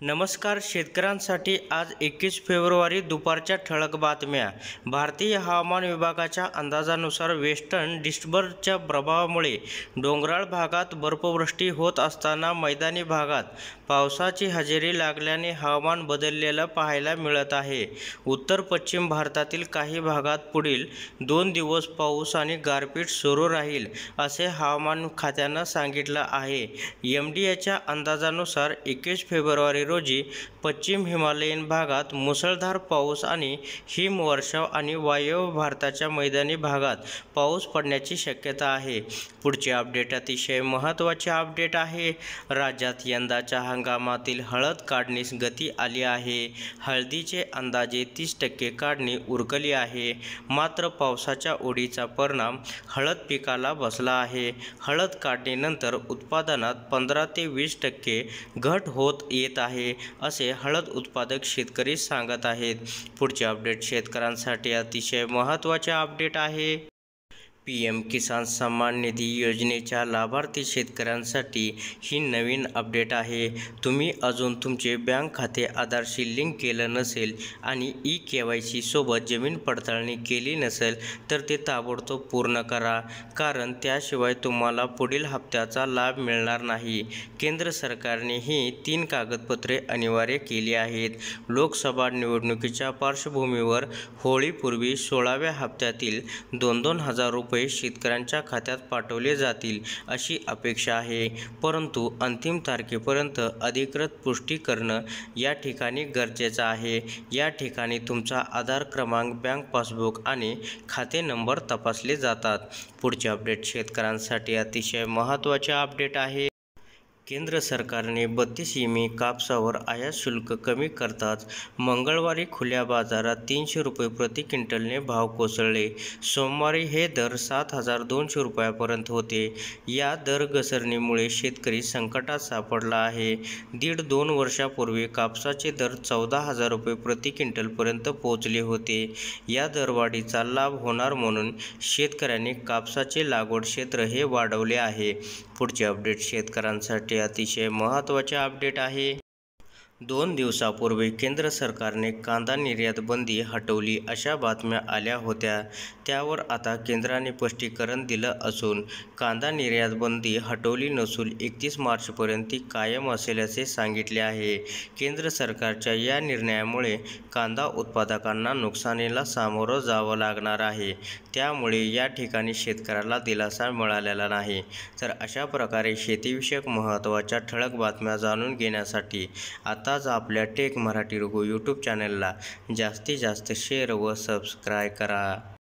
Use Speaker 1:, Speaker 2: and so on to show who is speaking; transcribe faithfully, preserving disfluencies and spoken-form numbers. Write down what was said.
Speaker 1: नमस्कार. शेतकऱ्यांसाठी आज एकवीस फेब्रुवारी दुपारच्या ठळक बातम्या. भारतीय हवामान विभागाच्या अंदाजानुसार वेस्टर्न डिस्टर्बन्सच्या प्रभावामुळे डोंगराळ भागात बर्फवृष्टी होत असताना मैदानी भागात पावसाची हजेरी लागल्याने हवामान बदललेलं पाहायला मिळत आहे. उत्तर पश्चिम भारतातील काही भागात पुढील दोन दिवस पाऊस आणि गारपीट सुरू राहील असे हवामान खात्यानं सांगितलं आहे. एम डी एच्या अंदाजानुसार एकवीस फेब्रुवारी रोजी पश्चिम हिमालयीन भागात मुसळधार पाऊस आणि हिमवर्षाव आणि वायव्य भारताच्या मैदानी भागात पाऊस पडण्याची शक्यता आहे. पुढचे अपडेट अतिशय महत्त्वाचे अपडेट आहे. राज्यात यंदाच्या हंगामातील हळद काढणीस गती आली आहे. हळदीचे अंदाजे तीस टक्के काढणी उरकली आहे. मात्र पावसाच्या ओढीचा परिणाम हळद पिकाला बसला आहे. हळद काढणीनंतर उत्पादनात पंधरा ते वीस टक्के घट होत येत आहे असे हळद उत्पादक शेतकरी सांगत आहेत. पुढचे अपडेट शेतकऱ्यांसाठी अतिशय महत्त्वाचे अपडेट आहे. पी एम किसान सन्मान निधी योजनेच्या लाभार्थी शेतकऱ्यांसाठी ही नवीन अपडेट आहे. तुम्ही अजून तुमचे बँक खाते आधारशी लिंक केलं नसेल आणि ई के वाय सी सोबत जमीन पडताळणी केली नसेल तर ते ताबडतोब पूर्ण करा, कारण त्याशिवाय तुम्हाला पुढील हप्त्याचा लाभ मिळणार नाही. केंद्र सरकारने ही तीन कागदपत्रे अनिवार्य केली आहेत. लोकसभा निवडणुकीच्या पार्श्वभूमीवर होळीपूर्वी सोळाव्या हप्त्यातील दोन दोन हजार रुपये शेतकऱ्यांच्या खात्यात पाठवले जातील अशी अपेक्षा आहे. परंतु अंतिम तारखेपर्यंत अधिकृत पुष्टी करणं या ठिकाणी गरजेचं आहे. या ठिकाणी तुमचा आधार क्रमांक, बँक पासबुक आणि खाते नंबर तपासले जातात. पुढचे अपडेट शेतकऱ्यांसाठी अतिशय महत्त्वाचे अपडेट आहे. केंद्र सरकारने बत्तीस एमी कापसावर आयात शुल्क कमी करताच मंगळवारी खुल्या बाजारात तीनशे रुपये प्रति क्विंटलने भाव कोसळले. सोमवारी हे दर सात हजार दोनशे रुपयापर्यंत होते. या दर घसरणीमुळे शेतकरी संकटात सापडला आहे. दीड दोन वर्षापूर्वी कापसाचे दर चौदा हजार रुपये प्रति क्विंटलपर्यंत पोहोचले होते. या दरवाढीचा लाभ होणार म्हणून शेतकऱ्यांनी कापसाचे लागवड क्षेत्र हे वाढवले आहे. पुढचे अपडेट शेतकऱ्यांसाठी अतिशय महत्त्वाचे अपडेट आहे. दोन दिवसापूर्वी केंद्र सरकारने कांदा निर्यात बंदी हटवली अशा बातम्या आल्या होत्या. त्यावर आता केंद्राने स्पष्टीकरण दिलं असून कांदा निर्यात बंदी हटवली नसून एकतीस मार्चपर्यंत ती कायम असेल असे सांगितले आहे. केंद्र सरकारच्या या निर्णयामुळे कांदा उत्पादकांना नुकसानीला सामोरं जावं लागणार आहे. त्यामुळे या ठिकाणी शेतकऱ्याला दिलासा मिळालेला नाही. तर अशा प्रकारे शेतीविषयक महत्त्वाच्या ठळक बातम्या जाणून घेण्यासाठी आताच आपल्या टेक मराठी रघु यूट्यूब चॅनलला जास्तीत जास्त शेअर व सबस्क्राईब करा.